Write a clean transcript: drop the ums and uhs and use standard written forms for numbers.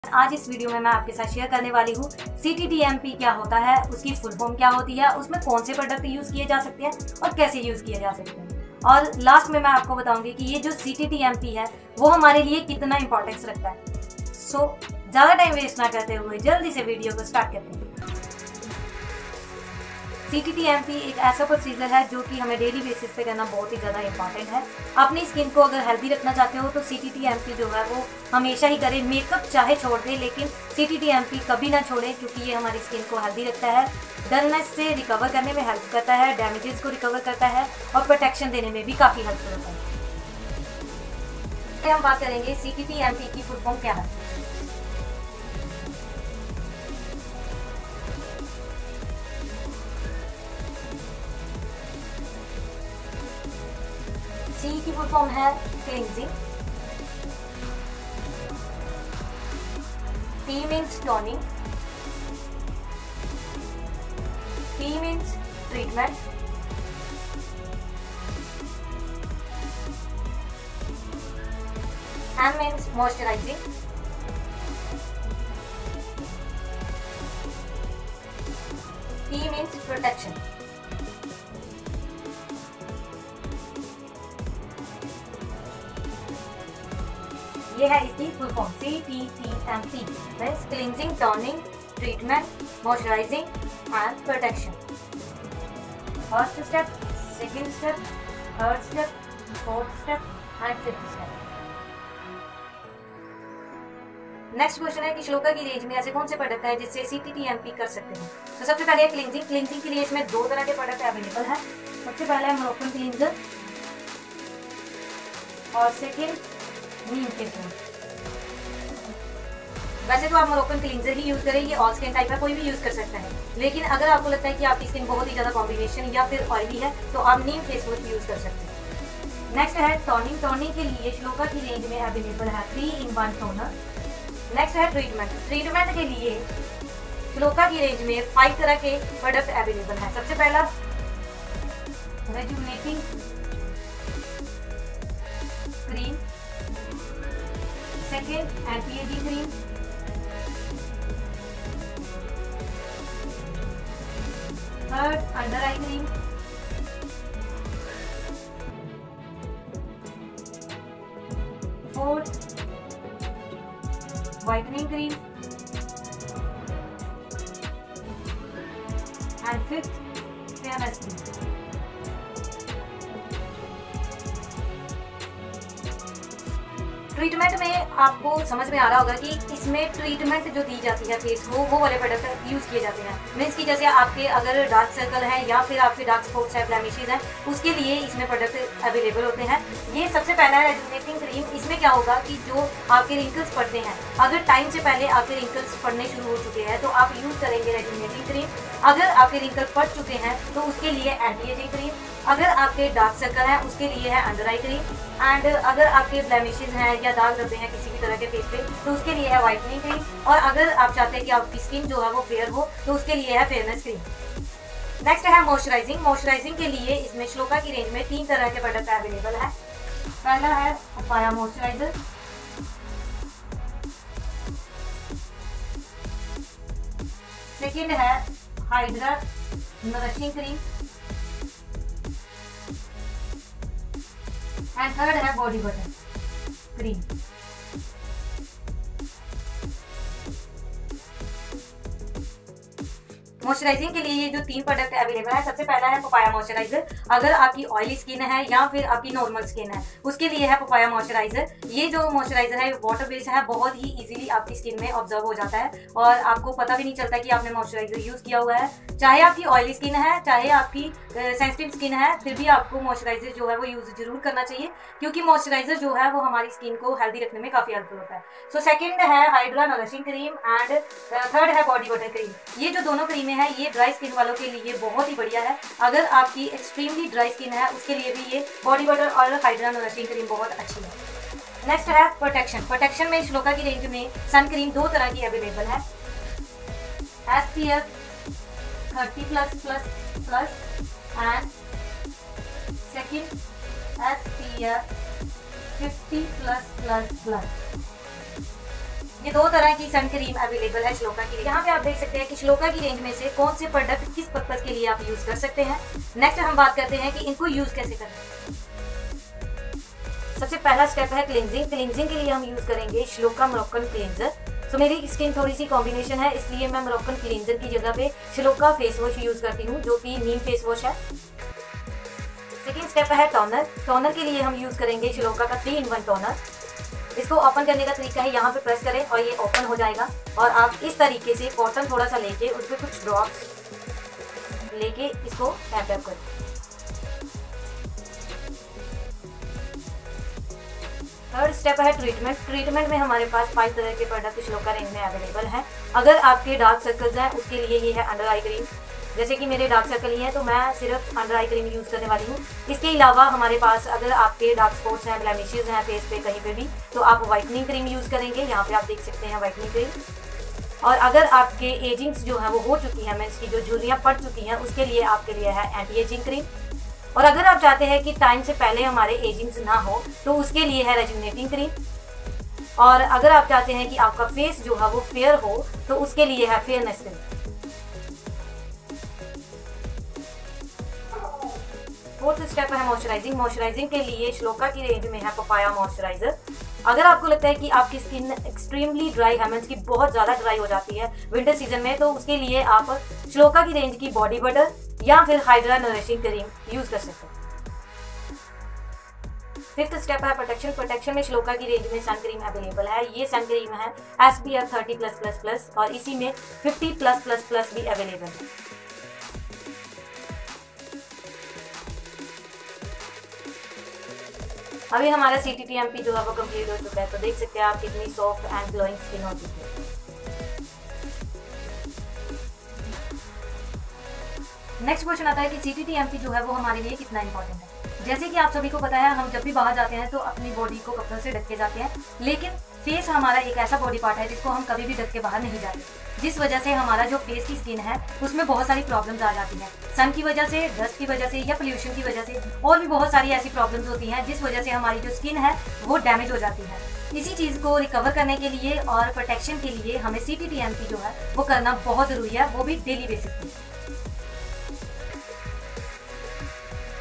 आज इस वीडियो में मैं आपके साथ शेयर करने वाली हूँ CTTMP क्या होता है, उसकी फुल फॉर्म क्या होती है, उसमें कौन से प्रोडक्ट यूज किए जा सकते हैं और कैसे यूज किए जा सकते हैं। और लास्ट में मैं आपको बताऊंगी कि ये जो CTTMP है वो हमारे लिए कितना इंपॉर्टेंस रखता है। सो ज्यादा टाइम वेस्ट ना करते हुए जल्दी से वीडियो को स्टार्ट करते हैं। CTTMP एक ऐसा प्रोसीजर है जो कि हमें डेली बेसिस पे करना बहुत ही ज़्यादा इंपॉर्टेंट है। अपनी स्किन को अगर हेल्दी रखना चाहते हो तो CTTMP जो है वो हमेशा ही करें। मेकअप चाहे छोड़ दें लेकिन CTTMP कभी ना छोड़ें, क्योंकि ये हमारी स्किन को हेल्दी रखता है, डलनेस से रिकवर करने में हेल्प करता है, डैमेजेस को रिकवर करता है और प्रोटेक्शन देने में भी काफ़ी हेल्पफुल होता है। हम बात करेंगे CTTMP की फुल फॉर्म क्या है। C की फुल फॉर्म है cleansing, T means toning, T means treatment, M means moisturising, P means protection. ये है इसकी full form CTTMP, means cleansing, toning, treatment, moisturising and protection. First step, second step, third step, fourth step and fifth step. Next question है कि श्लोका की range में ऐसे कौन से प्रोडक्ट है जिससे CTTMP कर सकते हैं। तो सबसे पहले क्लींजिंग। क्लींजिंग के लिए इसमें दो तरह के प्रोडक्ट अवेलेबल है। सबसे पहला है मोरोक्कन क्लींजर और सेकेंड नीम फेस वॉश। वैसे तो आप मोरोक्कन क्लींजर ही यूज करें, ये ऑल स्किन टाइप है, कोई भी यूज कर सकता है। लेकिन अगर आपको लगता है कि आपकी स्किन बहुत ही ज्यादा कॉम्बिनेशन या फिर ऑयली है तो आप नीम फेस वॉश यूज कर सकते हैं। नेक्स्ट है टोनिंग। टोनिंग के लिए श्लोका की रेंज में अवेलेबल है 3-in-1 टोनर। नेक्स्ट है ट्रीटमेंट। ट्रीटमेंट के लिए श्लोका की रेंज में 5 तरह के प्रोडक्ट अवेलेबल है। सबसे पहला rejuvenating cream, second anti-ageing cream, third under eye cream, fourth whitening cream and fifth fairness cream। Treatment में आपको समझ में आ रहा होगा कि इसमें ट्रीटमेंट जो दी जाती है फेस को वो वाले प्रोडक्ट यूज किए जाते हैं। मीन्स कि जैसे आपके अगर डार्क सर्कल है या फिर आपके डार्क स्पॉट्स है, ब्लेमिशेस हैं, उसके लिए इसमें प्रोडक्ट अवेलेबल होते हैं। ये सबसे पहला है रेजुविनेटिंग क्रीम। इसमें क्या होगा कि जो आपके रिंकल्स पड़ते हैं, अगर टाइम से पहले आपके रिंकल्स पड़ने शुरू हो चुके हैं तो आप यूज करेंगे रेजुविनेटिंग क्रीम। अगर आपके रिंकल पड़ चुके हैं तो उसके लिए एंटी-एजिंग क्रीम। अगर आपके डार्क सर्कल है उसके लिए है अंडर आई क्रीम। एंड अगर आपके ब्लेमिशेस हैं या दाग धब्बे हैं किसी भी तरह के फेस पे तो उसके लिए है व्हाइटनिंग क्रीम। और अगर आप चाहते हैं कि आपकी स्किन जो है वो फेयर हो तो उसके लिए है फेयरनेस क्रीम। नेक्स्ट है मॉइस्चराइजिंग। मॉइस्चराइजिंग के लिए इसमें श्लोका की रेंज में 3 तरह के प्रोडक्ट अवेलेबल है। पहला है पपाया मॉइस्चराइजर, सेकेंड है hydra nourishing cream and third है बॉडी बटर क्रीम। मॉइस्चराइजिंग के लिए ये जो 3 प्रोडक्ट अवेलेबल है, सबसे पहला है पपाया मॉइस्चराइजर। अगर आपकी ऑयली स्किन है या फिर आपकी नॉर्मल स्किन है उसके लिए है पपाया मॉइस्चराइजर। ये जो मॉइस्चराइजर है वाटर बेस्ड है, बहुत ही इजीली आपकी स्किन में ऑब्जर्व हो जाता है और आपको पता भी नहीं चलता कि आपने मॉइस्चराइजर यूज किया हुआ है। चाहे आपकी ऑयली स्किन है चाहे आपकी सेंसिटिव स्किन है, फिर भी आपको मॉइस्चराइजर जो है वो यूज जरूर करना चाहिए, क्योंकि मॉइस्चराइजर जो है वो हमारी स्किन को हेल्दी रखने में काफी हेल्पफुल होता है। सो सेकेंड है hydra nourishing cream and third है बॉडी बटर क्रीम। ये जो दोनों क्रीमें हैं ये ड्राई स्किन वालों के लिए बहुत ही बढ़िया है। अगर आपकी एक्सट्रीमली ड्राई स्किन है उसके लिए भी ये बॉडी बटर और हाइड्रा नरिशिंग क्रीम बहुत अच्छी है। नेक्स्ट है प्रोटेक्शन। प्रोटेक्शन में श्लोका की रेंज में सन क्रीम 2 तरह की अवेलेबल है, SPF 30+++ and second SPF 50+++। ये 2 तरह की सन क्रीम अवेलेबल है श्लोका की। यहाँ पे आप देख सकते हैं कि श्लोका की रेंज में से कौन से प्रोडक्ट किस पर्पज के लिए आप यूज कर सकते हैं। नेक्स्ट हम बात करते हैं कि इनको यूज कैसे करें। सबसे पहला स्टेप है क्लींजिंग। क्लींजिंग के लिए हम यूज करेंगे श्लोका मोरक्कन क्लींजर। तो मेरी स्किन थोड़ी सी कॉम्बिनेशन है, इसलिए मैं मोरक्कन क्लींजर की जगह पे श्लोका फेस वॉश यूज करती हूँ, जो कि नीम फेस वॉश है। सेकेंड स्टेप है टोनर। टोनर के लिए हम यूज करेंगे श्लोका का 3-in-1 टोनर। इसको ओपन करने का तरीका है, यहाँ पे प्रेस करें और ये ओपन हो जाएगा और आप इस तरीके से कॉटन थोड़ा सा लेके उस पर कुछ ड्रॉप्स लेके इसको टैप टैप करें। थर्ड स्टेप है ट्रीटमेंट। ट्रीटमेंट में हमारे पास 5 तरह के प्रोडक्ट श्लोका रेंज में अवेलेबल हैं। अगर आपके डार्क सर्कल्स हैं उसके लिए ये है अंडर आई क्रीम। जैसे कि मेरे डार्क सर्कल ही है तो मैं सिर्फ अंडर आई क्रीम यूज़ करने वाली हूँ। इसके अलावा हमारे पास अगर आपके डार्क स्पॉट्स हैं, ब्लेमिशेस हैं फेस पे कहीं पे भी, तो आप वाइटनिंग क्रीम यूज़ करेंगे। यहाँ पे आप देख सकते हैं वाइटनिंग क्रीम। और अगर आपके एजिंग्स जो है वो हो चुकी है, मीन्स की जो झुर्रियाँ पड़ चुकी हैं, उसके लिए आपके लिए है एंटी एजिंग क्रीम। और अगर आप चाहते हैं कि टाइम से पहले हमारे एजिंग्स ना हो तो उसके लिए है रेजुनेटिंग क्रीम। और अगर आप चाहते हैं कि आपका फेस जो है वो फेयर हो तो उसके लिए है फेयरनेस क्रीम। फोर्थ स्टेप है मॉइस्चराइजिंग। मॉइस्चराइजिंग के लिए श्लोका की रेंज में है पपाया मॉइस्चराइजर। अगर आपको लगता है कि आपकी स्किन एक्सट्रीमली ड्राई है, मींस की बहुत ज़्यादा ड्राई हो जाती है विंटर सीजन में, तो उसके लिए आप श्लोका की रेंज की बॉडी बटर या फिर हाइड्रा नरिशिंग क्रीम यूज़ कर सकते हैं। फिफ्थ स्टेप है प्रोटेक्शन। प्रोटेक्शन में श्लोका की रेंज में सन क्रीम अवेलेबल है। ये सन क्रीम है SPF 30+++ और इसी में 50+++ भी अवेलेबल है। अभी हमारा CTTMP जो है वो कंप्लीट हो चुका है, तो देख सकते हैं आप कितनी सॉफ्ट एंड ग्लोइंग स्किन हो चुकी है। नेक्स्ट क्वेश्चन आता है कि CTTMP जो है वो हमारे लिए कितना इंपॉर्टेंट है। जैसे कि आप सभी को पता है, हम जब भी बाहर जाते हैं तो अपनी बॉडी को कपड़ों से ढक के जाते हैं, लेकिन फेस हमारा एक ऐसा बॉडी पार्ट है जिसको हम कभी भी ढक के बाहर नहीं जाते, जिस वजह से हमारा जो फेस की स्किन है उसमें बहुत सारी प्रॉब्लम्स आ जाती हैं। सन की वजह से, डस्ट की वजह से या पोल्यूशन की वजह से, और भी बहुत सारी ऐसी प्रॉब्लम्स होती हैं जिस वजह से हमारी जो स्किन है वो डैमेज हो जाती है। इसी चीज़ को रिकवर करने के लिए और प्रोटेक्शन के लिए हमें CTTMP जो है वो करना बहुत ज़रूरी है, वो भी डेली बेसिस पे।